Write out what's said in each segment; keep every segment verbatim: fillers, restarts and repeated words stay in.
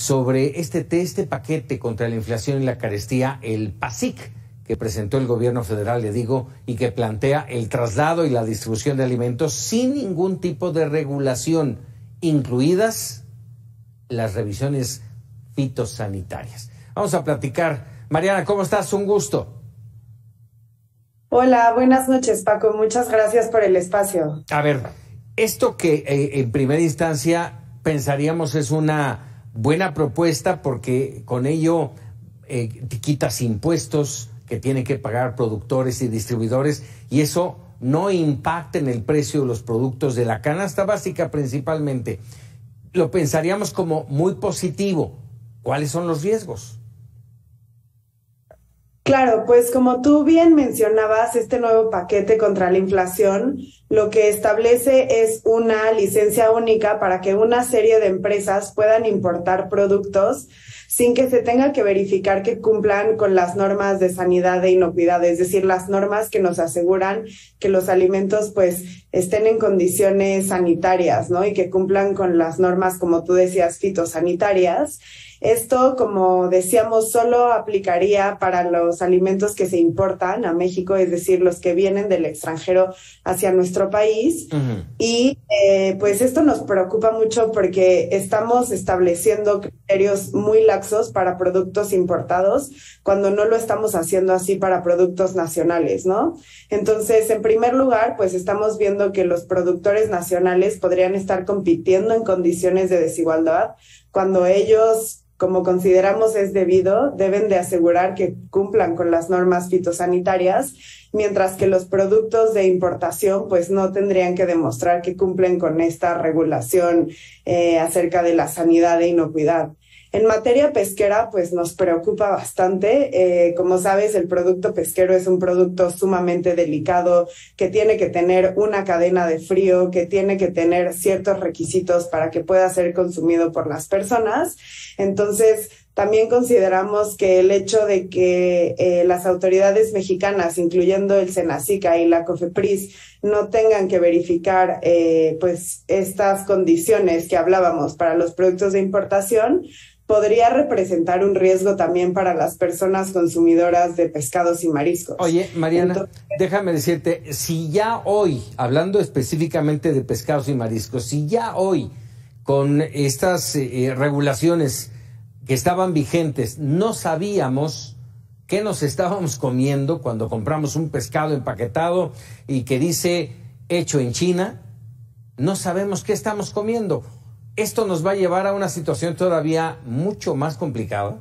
sobre este, este paquete contra la inflación y la carestía, el PASIC, que presentó el gobierno federal, le digo, y que plantea el traslado y la distribución de alimentos sin ningún tipo de regulación, incluidas las revisiones fitosanitarias. Vamos a platicar. Mariana, ¿cómo estás? Un gusto. Hola, buenas noches, Paco. Muchas gracias por el espacio. A ver, esto que eh, en primera instancia pensaríamos es una buena propuesta porque con ello eh, te quitas impuestos que tienen que pagar productores y distribuidores y eso no impacta en el precio de los productos de la canasta básica principalmente. Lo pensaríamos como muy positivo. ¿Cuáles son los riesgos? Claro, pues como tú bien mencionabas, este nuevo paquete contra la inflación lo que establece es una licencia única para que una serie de empresas puedan importar productos sin que se tenga que verificar que cumplan con las normas de sanidad e inocuidad, es decir, las normas que nos aseguran que los alimentos pues estén en condiciones sanitarias, ¿no? Y que cumplan con las normas, como tú decías, fitosanitarias. Esto, como decíamos, solo aplicaría para los alimentos que se importan a México, es decir, los que vienen del extranjero hacia nuestro país. Uh-huh. Y eh, pues esto nos preocupa mucho porque estamos estableciendo criterios muy laxos para productos importados cuando no lo estamos haciendo así para productos nacionales, ¿no? Entonces, en primer lugar, pues estamos viendo que los productores nacionales podrían estar compitiendo en condiciones de desigualdad cuando ellos, como consideramos es debido, deben de asegurar que cumplan con las normas fitosanitarias, mientras que los productos de importación pues no tendrían que demostrar que cumplen con esta regulación eh, acerca de la sanidad e inocuidad. En materia pesquera, pues nos preocupa bastante. Eh, como sabes, el producto pesquero es un producto sumamente delicado, que tiene que tener una cadena de frío, que tiene que tener ciertos requisitos para que pueda ser consumido por las personas. Entonces, también consideramos que el hecho de que eh, las autoridades mexicanas, incluyendo el SENACICA y la COFEPRIS, no tengan que verificar eh, pues estas condiciones que hablábamos para los productos de importación, podría representar un riesgo también para las personas consumidoras de pescados y mariscos. Oye, Mariana, Entonces, déjame decirte, si ya hoy, hablando específicamente de pescados y mariscos, si ya hoy con estas eh, regulaciones que estaban vigentes, no sabíamos qué nos estábamos comiendo cuando compramos un pescado empaquetado y que dice hecho en China, no sabemos qué estamos comiendo. ¿Esto nos va a llevar a una situación todavía mucho más complicada?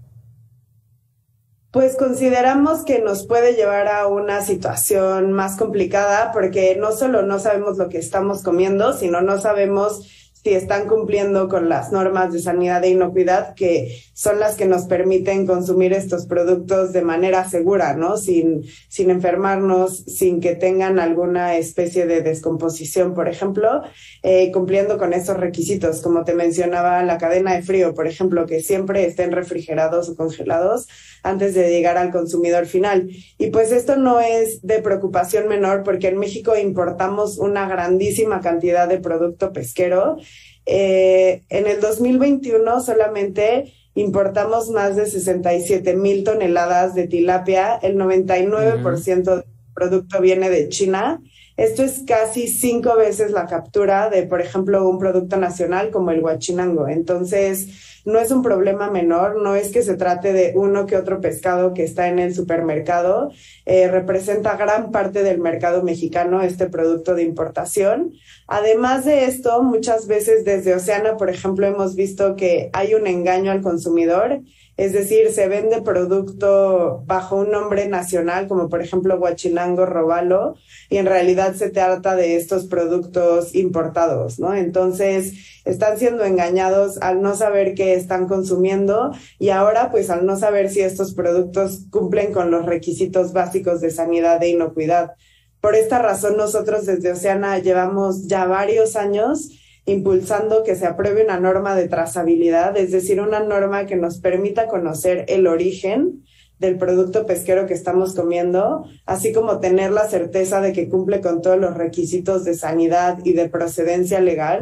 Pues consideramos que nos puede llevar a una situación más complicada porque no solo no sabemos lo que estamos comiendo, sino no sabemos si están cumpliendo con las normas de sanidad e inocuidad, que son las que nos permiten consumir estos productos de manera segura, ¿no? Sin, sin enfermarnos, sin que tengan alguna especie de descomposición, por ejemplo, eh, cumpliendo con esos requisitos, como te mencionaba, la cadena de frío, por ejemplo, que siempre estén refrigerados o congelados antes de llegar al consumidor final. Y pues esto no es de preocupación menor porque en México importamos una grandísima cantidad de producto pesquero. Eh, en el dos mil veintiuno solamente importamos más de sesenta y siete mil toneladas de tilapia, el noventa y nueve por ciento uh-huh. del producto viene de China. Esto es casi cinco veces la captura de, por ejemplo, un producto nacional como el huachinango. Entonces, no es un problema menor, no es que se trate de uno que otro pescado que está en el supermercado. Eh, representa gran parte del mercado mexicano este producto de importación. Además de esto, muchas veces desde Oceana, por ejemplo, hemos visto que hay un engaño al consumidor. Es decir, se vende producto bajo un nombre nacional, como por ejemplo Huachinango, Robalo, y en realidad se trata de estos productos importados, ¿no? Entonces, están siendo engañados al no saber qué están consumiendo y ahora, pues, al no saber si estos productos cumplen con los requisitos básicos de sanidad e inocuidad. Por esta razón, nosotros desde Oceana llevamos ya varios años impulsando que se apruebe una norma de trazabilidad, es decir, una norma que nos permita conocer el origen del producto pesquero que estamos comiendo, así como tener la certeza de que cumple con todos los requisitos de sanidad y de procedencia legal,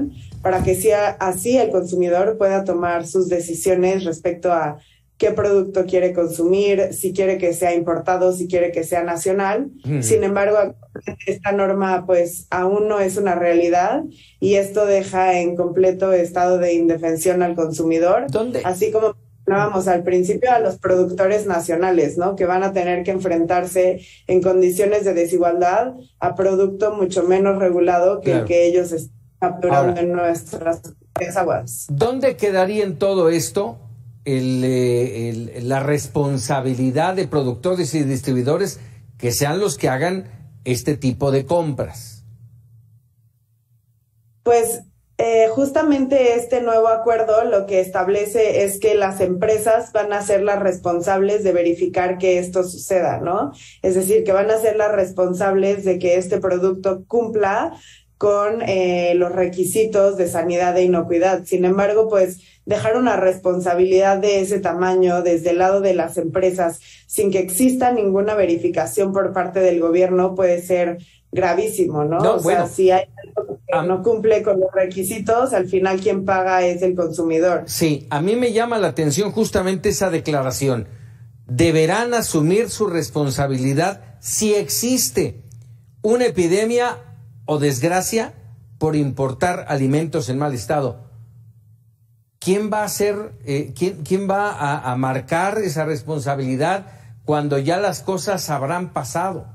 para que sea, así el consumidor pueda tomar sus decisiones respecto a qué producto quiere consumir, si quiere que sea importado, si quiere que sea nacional. Mm. Sin embargo, esta norma pues aún no es una realidad y esto deja en completo estado de indefensión al consumidor. ¿Dónde? Así como hablábamos al principio, a los productores nacionales, ¿no? Que van a tener que enfrentarse en condiciones de desigualdad a producto mucho menos regulado que claro. el que ellos están capturando Ahora, en nuestras aguas. ¿Dónde quedaría en todo esto el, el, la responsabilidad de productores y distribuidores que sean los que hagan este tipo de compras? Pues Eh, justamente este nuevo acuerdo lo que establece es que las empresas van a ser las responsables de verificar que esto suceda, ¿no? Es decir, que van a ser las responsables de que este producto cumpla con eh, los requisitos de sanidad e inocuidad. Sin embargo, pues dejar una responsabilidad de ese tamaño desde el lado de las empresas sin que exista ninguna verificación por parte del gobierno puede ser gravísimo, ¿no? No, o bueno. sea, si hay algo que no cumple con los requisitos, al final quien paga es el consumidor. Sí, a mí me llama la atención justamente esa declaración. Deberán asumir su responsabilidad si existe una epidemia o desgracia por importar alimentos en mal estado. ¿Quién va a hacer, eh, quién, quién va a, a marcar esa responsabilidad cuando ya las cosas habrán pasado?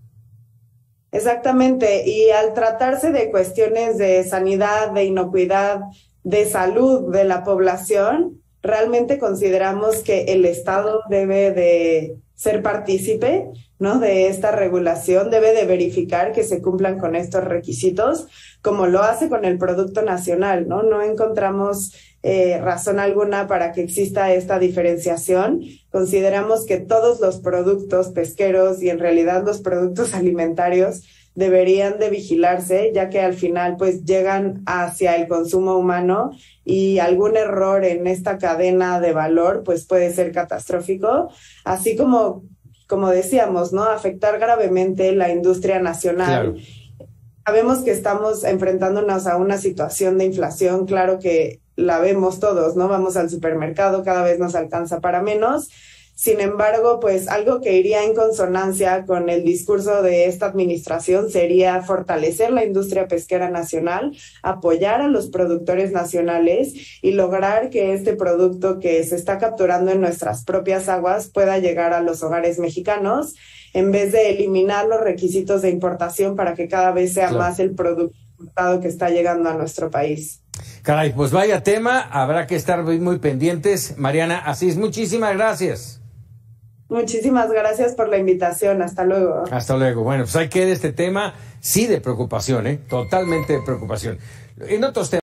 Exactamente, y al tratarse de cuestiones de sanidad, de inocuidad, de salud de la población, realmente consideramos que el Estado debe de ser partícipe, ¿no?, de esta regulación, debe de verificar que se cumplan con estos requisitos, como lo hace con el producto nacional, ¿no? No encontramos eh, razón alguna para que exista esta diferenciación. Consideramos que todos los productos pesqueros y en realidad los productos alimentarios deberían de vigilarse, ya que al final pues llegan hacia el consumo humano y algún error en esta cadena de valor pues puede ser catastrófico, así como, como decíamos, ¿no?, afectar gravemente la industria nacional. Claro. Sabemos que estamos enfrentándonos a una situación de inflación, claro que la vemos todos, ¿no? Vamos al supermercado, cada vez nos alcanza para menos. Sin embargo, pues algo que iría en consonancia con el discurso de esta administración sería fortalecer la industria pesquera nacional, apoyar a los productores nacionales y lograr que este producto que se está capturando en nuestras propias aguas pueda llegar a los hogares mexicanos, en vez de eliminar los requisitos de importación para que cada vez sea claro. más el producto importado que está llegando a nuestro país. Caray, pues vaya tema, habrá que estar muy, muy pendientes. Mariana Asís, muchísimas gracias. Muchísimas gracias por la invitación. Hasta luego. Hasta luego. Bueno, pues ahí queda este tema, sí, de preocupación, ¿eh? Totalmente de preocupación. En otros temas.